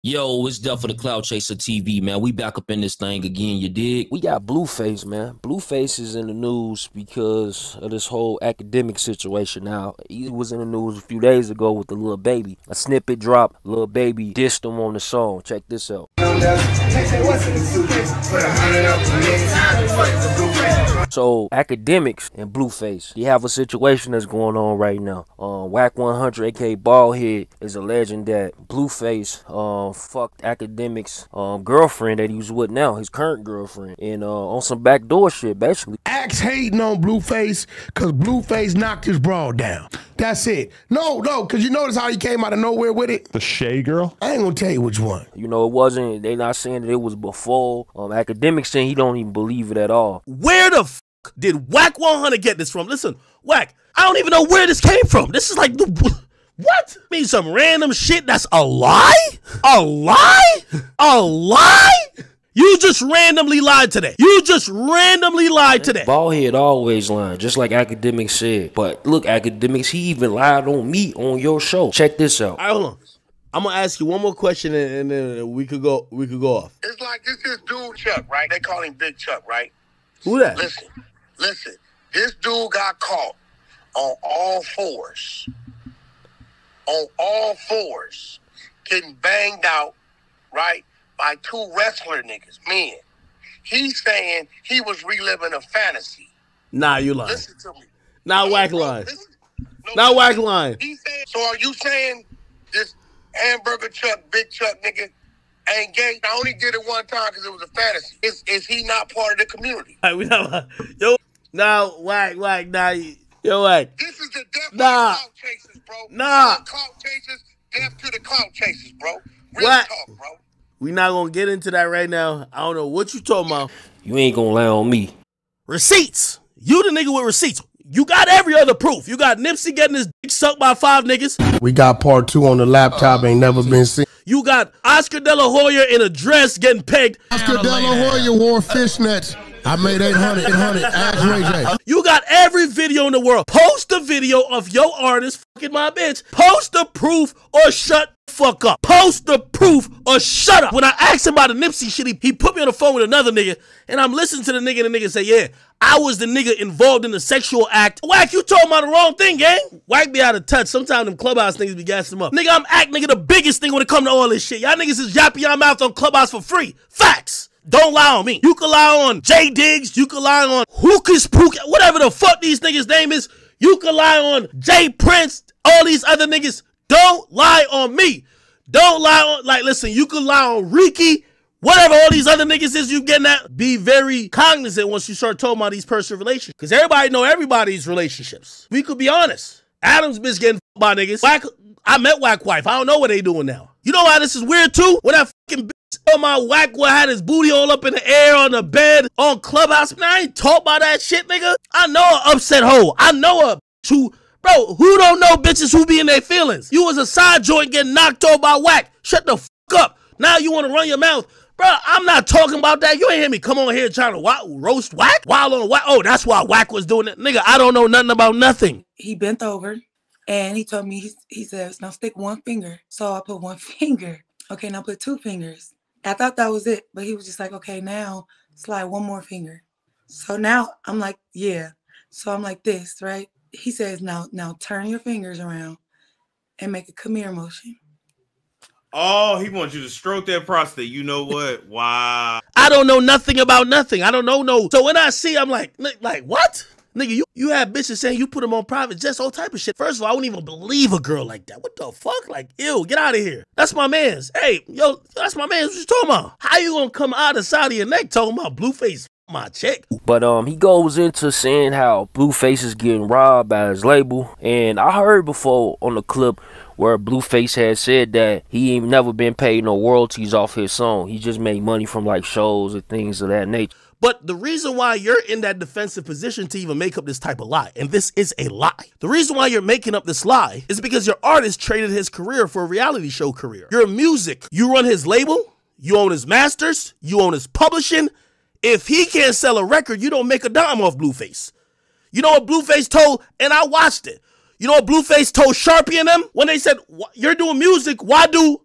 Yo, it's Death for the Cloud Chaser TV, man. We back up in this thing again, you dig? We got Blueface, man. Blueface is in the news because of this whole academic situation now. He was in the news a few days ago with the little baby. A snippet dropped, little baby dissed him on the song. Check this out. So, Akademiks and Blueface, you have a situation that's going on right now. Wack100, aka Baldhead, is alleging that Blueface fucked Akademiks' girlfriend that he was with now, his current girlfriend, and on some backdoor shit, basically. Axe hating on Blueface because Blueface knocked his broad down. That's it. No, because you notice how he came out of nowhere with it? The Shay girl? I ain't gonna tell you which one. You know, it wasn't, they not saying that it was before. Academics saying he don't even believe it at all. Where the f did Wack100 get this from? Listen, Wack, I don't even know where this came from. This is like the... What? Mean some random shit that's a lie? A lie? A lie? You just randomly lied today. You just randomly lied today. Baldhead always lying, just like Akademiks said. But look, Akademiks, he even lied on me on your show. Check this out. All right, hold on. I'm gonna ask you one more question and then we could go off. It's like this dude Chuck, right? They call him Big Chuck, right? Who that? Listen. This dude got caught on all fours. On all fours, getting banged out, right, by two wrestler niggas, men. He's saying he was reliving a fantasy. Nah, you lying. Listen to me. Nah, Wack lying. Nah, Wack lying. So are you saying this hamburger Chuck, Big Chuck nigga ain't gay? I only did it one time because it was a fantasy. Is he not part of the community? Yo, now, Wack, nah, yo, Wack. This is the death of the clout chasers, bro. Nah. Clout chasers, death to the clout chasers, bro. Real What? talk, bro. We not gonna get into that right now. I don't know what you talking about. You ain't gonna lie on me. Receipts. You the nigga with receipts. You got every other proof. You got Nipsey getting his dick sucked by 5 niggas. We got part 2 on the laptop, ain't never been seen. You got Oscar De La Hoya in a dress getting pegged. Oscar De La Hoya wore fishnets. I made 800, ask Ray J. You got every video in the world. Post a video of your artist fucking my bitch. Post the proof or shut the fuck up. Post the proof or shut up. When I asked him about the Nipsey shit, he put me on the phone with another nigga, and I'm listening to the nigga, and the nigga say, yeah, I was the nigga involved in the sexual act. Wack, you told him about the wrong thing, gang. Wack be out of touch. Sometimes them Clubhouse niggas be gassing him up. Nigga, I'm nigga the biggest thing when it come to all this shit. Y'all niggas is yapping y'all mouth on Clubhouse for free. Facts. Don't lie on me. You can lie on J Diggs. You can lie on Hookus Pook, whatever the fuck these niggas' name is. You can lie on J Prince, all these other niggas. Don't lie on me. Don't lie on, like, listen, you can lie on Ricky, whatever all these other niggas is you getting at. Be very cognizant once you start talking about these personal relationships. Because everybody know everybody's relationships. We could be honest. Adam's bitch getting f***ed by niggas. Wack, I met Wack wife. I don't know what they doing now. You know why this is weird too? When that fucking bitch on my Wack had his booty all up in the air on the bed on Clubhouse. Man, I ain't talk about that shit, nigga. I know a upset hoe. I know a bitch who, bro, who don't know bitches who be in their feelings? You was a side joint getting knocked off by Wack. Shut the fuck up. Now you want to run your mouth. Bro, I'm not talking about that. You ain't hear me come on here trying to roast Wack? Wild on Wack. Oh, that's why Wack was doing it. Nigga, I don't know nothing about nothing. He bent over and he told me, he says, now stick one finger. So I put one finger. Okay, now put 2 fingers. I thought that was it, but he was just like, okay, now slide 1 more finger. So now I'm like, yeah. So I'm like this, right? He says, now turn your fingers around and make a come here motion. Oh, he wants you to stroke that prostate. You know what? Wow. I don't know nothing about nothing. I don't know no. So when I see, I'm like what? Nigga, you have bitches saying you put them on private jets, all type of shit. First of all, I wouldn't even believe a girl like that. What the fuck? Like, ew, get out of here. That's my man's. Hey, yo, that's my man's. What you talking about? How you gonna come out the side of your neck talking about Blueface my chick? But he goes into saying how Blueface is getting robbed by his label. And I heard before on the clip where Blueface had said that he ain't never been paid no royalties off his song. He just made money from like shows and things of that nature. But the reason why you're in that defensive position to even make up this type of lie, and this is a lie. The reason why you're making up this lie is because your artist traded his career for a reality show career. Your music, you run his label, you own his masters, you own his publishing. If he can't sell a record, you don't make a dime off Blueface. You know what Blueface told, and I watched it. You know what Blueface told Sharpie and them when they said, you're doing music, why do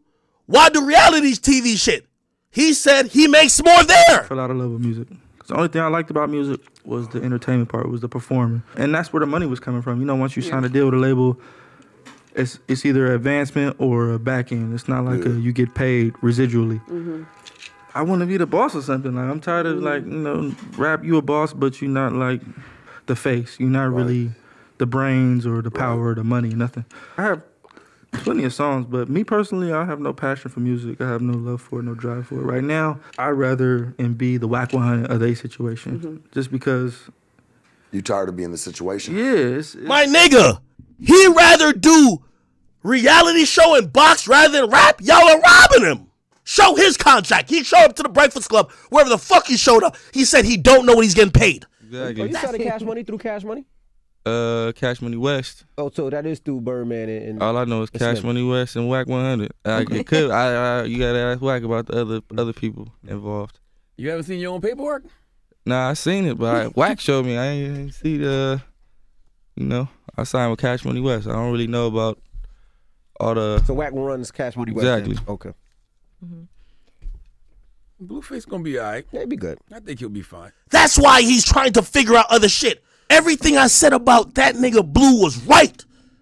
Why do reality TV shit? He said he makes more there. I fell out of love with music. The only thing I liked about music was the entertainment part, was the performing. And that's where the money was coming from. You know, once you sign a deal with a label, it's either advancement or a back end. It's not like you get paid residually. I want to be the boss or something. Like, I'm tired of, like, you know, rap, you a boss, but you're not like the face. You're not really the brains or the power or the money, nothing. I have plenty of songs, but me personally, I have no passion for music. I have no love for it, no drive for it. Right now, I'd rather be the Wack100 of their situation, just because. You tired of being in the situation? Yeah, it's my nigga. He rather do reality show and box rather than rap. Y'all are robbing him. Show his contract. He showed up to the Breakfast Club, wherever the fuck he showed up. He said he don't know what he's getting paid. Exactly. Oh, you started Cash Money through Cash Money? Cash Money West. Oh, so that is through Birdman and all I know is Cash Money West and Wack100. You gotta ask Wack about the other people involved. You haven't seen your own paperwork? Nah, I seen it, but Wack showed me. I ain't see the. You know, I signed with Cash Money West. I don't really know about all the. So Wack100 runs Cash Money West. Exactly. Then. Okay. Blueface gonna be all right. Yeah, he'll be good. I think he'll be fine. That's why he's trying to figure out other shit. Everything I said about that nigga Blue was right.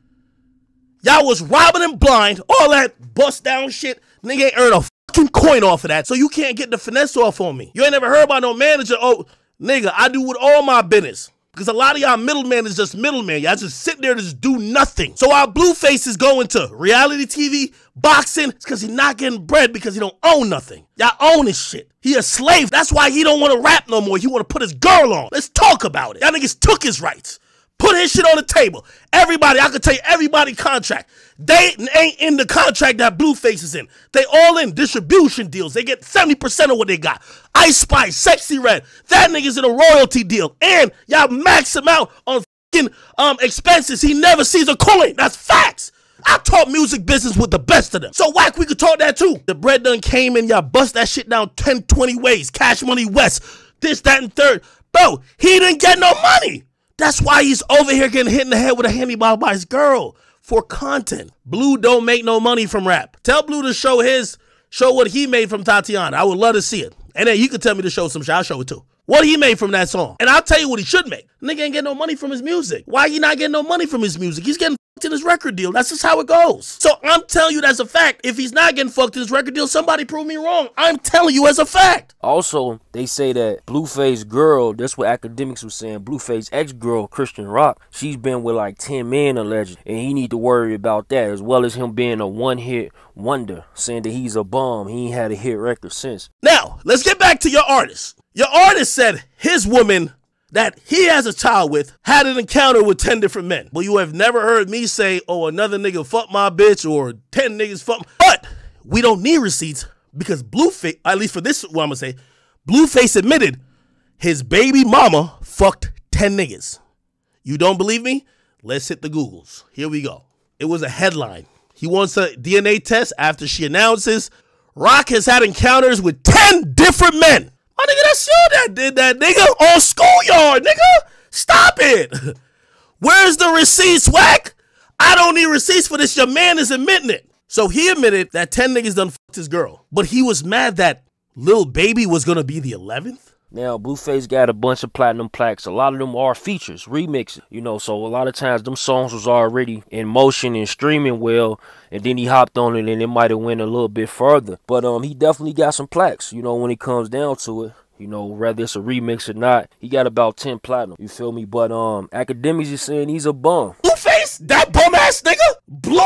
Y'all was robbing him blind. All that bust down shit. Nigga ain't earn a fucking coin off of that. So you can't get the finesse off on me. You ain't never heard about no manager. Oh, nigga, I do with all my business. Because a lot of y'all middlemen is just middlemen. Y'all just sit there to just do nothing. So our Blueface is going to reality TV, boxing, it's because he's not getting bread because he don't own nothing. Y'all own his shit. He a slave. That's why he don't want to rap no more. He want to put his girl on. Let's talk about it. Y'all niggas took his rights. Put his shit on the table. Everybody, I can tell you everybody contract. They ain't in the contract that Blueface is in. They all in distribution deals. They get 70% of what they got. Ice Spice, Sexy Red. That nigga's in a royalty deal. And y'all max him out on fucking expenses. He never sees a coin. That's facts. I taught music business with the best of them. So Wack, we could talk that too. The bread done came in. Y'all bust that shit down 10, 20 ways. Cash Money West. This, that, and third. Bro, he didn't get no money. That's why he's over here getting hit in the head with a handy bottle by his girl for content. Blue don't make no money from rap. Tell Blue to show what he made from Tatiana. I would love to see it. And then you can tell me to show some shit. I'll show it too. What he made from that song. And I'll tell you what he should make. Nigga ain't getting no money from his music. Why he not getting no money from his music? He's getting fucked in his record deal. That's just how it goes. So I'm telling you that's a fact. If he's not getting fucked in his record deal, somebody prove me wrong. I'm telling you as a fact. Also, they say that Blueface girl, that's what Akademiks was saying, Blueface ex-girl, Christian Rock, she's been with like 10 men alleged, and he need to worry about that, as well as him being a one-hit wonder, saying that he's a bum. He ain't had a hit record since. Now, let's get back to your artist. Your artist said his woman that he has a child with had an encounter with 10 different men. Well, you have never heard me say, oh, another nigga fuck my bitch or 10 niggas fuck. But we don't need receipts because Blueface, at least for this, what I'm gonna say, Blueface admitted his baby mama fucked 10 niggas. You don't believe me? Let's hit the Googles. Here we go. It was a headline. He wants a DNA test after she announces Rock has had encounters with 10 different men. My nigga, that's you that did that, nigga, on Schoolyard, nigga. Stop it. Where's the receipts, Wack? I don't need receipts for this. Your man is admitting it. So he admitted that 10 niggas done fucked his girl. But he was mad that Lil Baby was going to be the 11th. Now, Blueface got a bunch of platinum plaques. A lot of them are features, remixes, you know, so a lot of times them songs was already in motion and streaming well, and then he hopped on it and it might have went a little bit further. But he definitely got some plaques, you know, when it comes down to it. You know, whether it's a remix or not, he got about 10 platinum, you feel me? But Akademiks is saying he's a bum. Blueface? That bum ass nigga?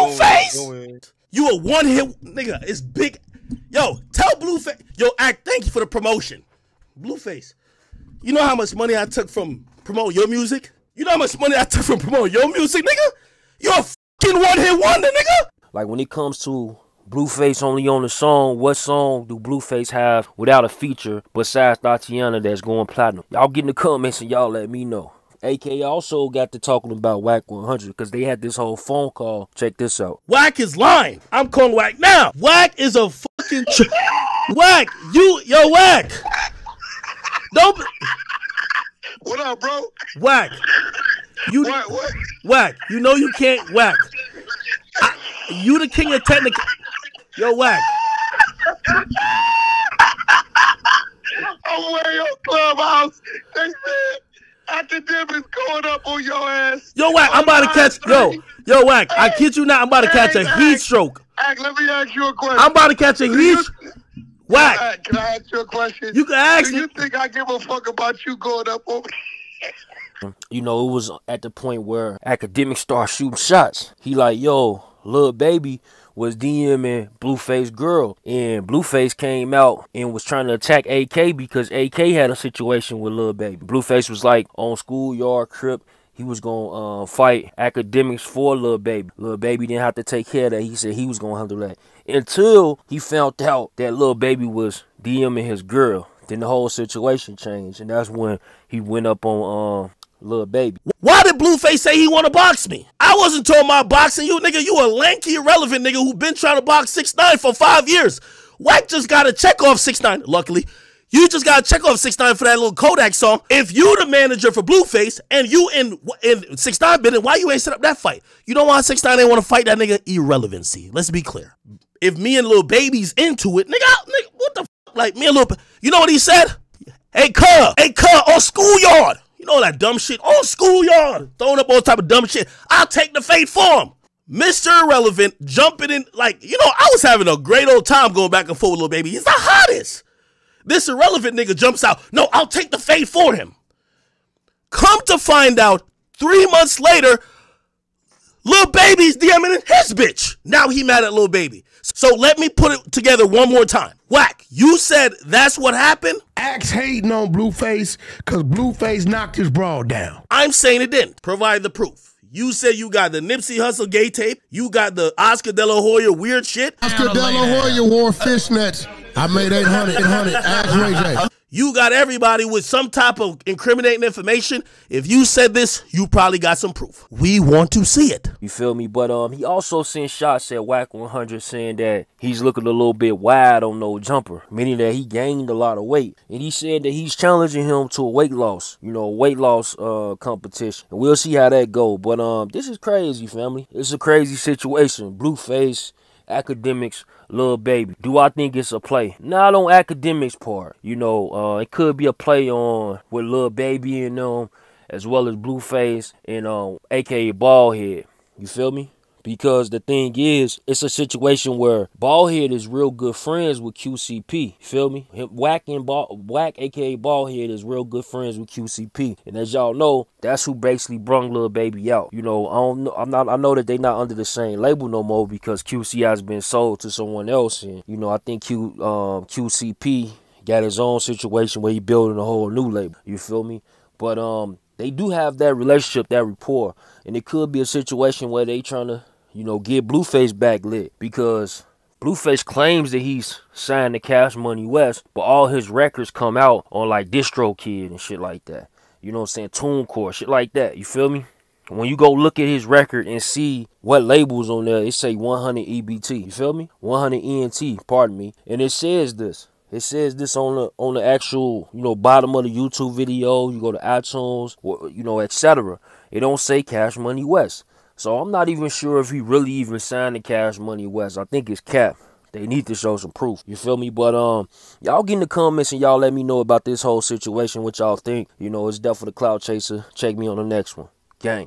Blueface? You a one hit nigga, it's big. Yo, tell Blueface, yo, thank you for the promotion. Blueface, you know how much money I took from promoting your music? You know how much money I took from promoting your music, nigga? You're a fucking one-hit wonder, nigga? Like, when it comes to Blueface only on the song, what song do Blueface have without a feature besides Tatiana that's going platinum? Y'all get in the comments and y'all let me know. AK also got to talking about Wack100 because they had this whole phone call. Check this out. Wack is lying. I'm calling Wack now. Wack is a fucking... Wack, yo, Wack. Don't. What up, bro? Wack. What? Wack. You know you can't. Wack. You the king of technical. Yo, Wack. on your ass. Yo, Wack, I'm about to catch. Yo, Wack, I kid you not. I'm about to catch a heat stroke. Let me ask you a question. I'm about to catch a heat. Wack, can I ask you a question? You can ask. Do you think I give a fuck about you going up over? You know, it was at the point where Akademiks started shooting shots. He like, yo, Lil Baby was DMing Blueface girl, and Blueface came out and was trying to attack AK because AK had a situation with Lil Baby. Blueface was like on schoolyard crip. He was gonna fight Akademiks for Lil Baby. Lil Baby didn't have to take care of that. He said he was gonna handle that until he found out that Lil Baby was DMing his girl. Then the whole situation changed, and that's when he went up on Lil Baby. Why did Blueface say he want to box me? I wasn't talking about boxing you, nigga. You a lanky, irrelevant nigga who been trying to box 6ix9ine for 5 years. Wack just got to check off 6ix9ine, luckily. You just got to check off 6ix9ine for that little Kodak song. If you the manager for Blueface and you in 6ix9ine been in, why you ain't set up that fight? You know why 6ix9ine ain't want to fight that nigga? Irrelevancy. Let's be clear. If me and Lil Baby's into it, nigga, what the fuck? Like, me and Lil, you know what he said? Hey, cuz, on schoolyard. You know that dumb shit? On schoolyard. Throwing up all type of dumb shit. I'll take the fade for him. Mr. Irrelevant jumping in. Like, you know, I was having a great old time going back and forth with Lil Baby. He's the hottest. This irrelevant nigga jumps out. No, I'll take the fade for him. Come to find out, 3 months later, Lil Baby's DMing his bitch. Now he mad at Lil Baby. So let me put it together one more time. Wack, you said that's what happened? Axe hating on Blueface because Blueface knocked his broad down. I'm saying it didn't. Provide the proof. You said you got the Nipsey Hussle gay tape. You got the Oscar De La Hoya weird shit. Oscar De La Hoya wore fishnets. I made 800. Ask Ray J. You got everybody with some type of incriminating information. If you said this, you probably got some proof. We want to see it. You feel me? But he also sent shots at Wack100 saying that he's looking a little bit wide on no jumper, meaning that he gained a lot of weight. And he said that he's challenging him to a weight loss, competition. And we'll see how that go. But this is crazy, family. It's a crazy situation. Blueface, Akademiks, Lil Baby. Do I think it's a play? Not on Akademiks' part. You know, it could be a play on with Lil Baby and them, as well as Blueface and aka Baldhead. You feel me? Because the thing is, it's a situation where Baldhead is real good friends with QCP. You feel me? Wack aka Baldhead is real good friends with QCP. And as y'all know, that's who basically brung Lil Baby out. You know, I know that they not under the same label no more because QC has been sold to someone else. And you know, I think QCP got his own situation where he building a whole new label. You feel me? But they do have that relationship, that rapport, and it could be a situation where they trying to, you know, get Blueface back lit because Blueface claims that he's signed to Cash Money West, but all his records come out on like DistroKid and shit like that. You know what I'm saying? TuneCore, shit like that. You feel me? When you go look at his record and see what labels on there, it say 100 EBT. You feel me? 100 ENT, pardon me. And it says this. It says this on the actual, you know, bottom of the YouTube video. You go to iTunes, or, you know, etc. It don't say Cash Money West. So I'm not even sure if he really even signed to Cash Money West. I think it's cap. They need to show some proof. You feel me? But y'all get in the comments and y'all let me know about this whole situation, what y'all think. You know, it's definitely the Cloud Chaser. Check me on the next one. Gang.